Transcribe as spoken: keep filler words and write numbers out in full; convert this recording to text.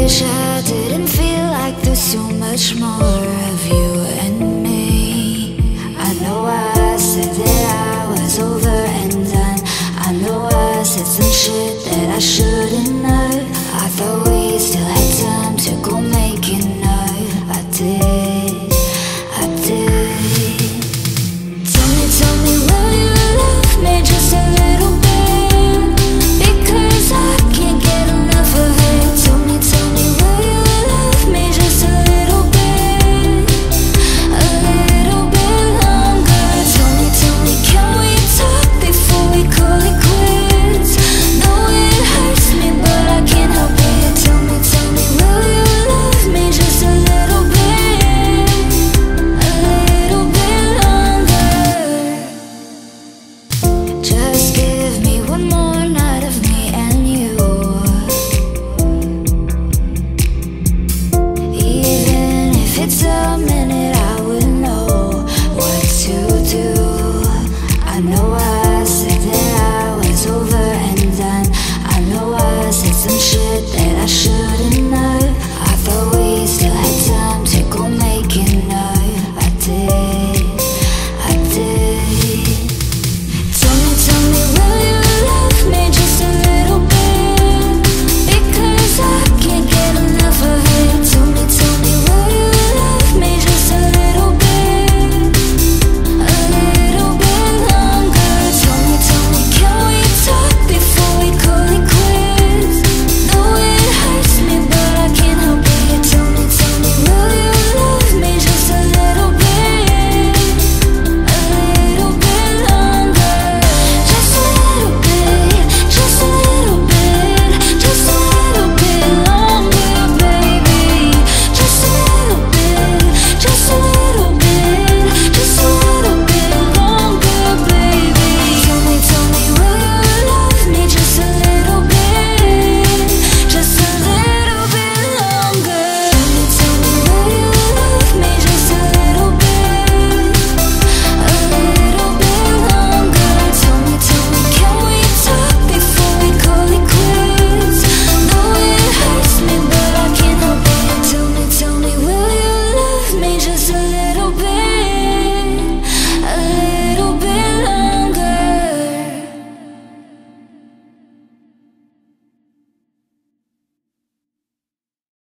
wish I didn't feel like there's so much more of you and me. I know I said that I was over and done. I know I said some shit that I shouldn't have. I thought we still had time to go make it up. I did, I did. Tell me, tell me, will you love me just a little bit? Because I can't get enough of it. Tell me, tell me, will you love me just a little bit? A little bit longer. Tell me, tell me, can we talk before we call it quits? No, it hurts me, but I can't help it. Tell me, tell me, will you love me just a little bit? A little bit longer. Just give me one more night of me and you. Even if it's a minute, I would know what to do. I know I said that I was over and done. I know I said some shit that I shouldn't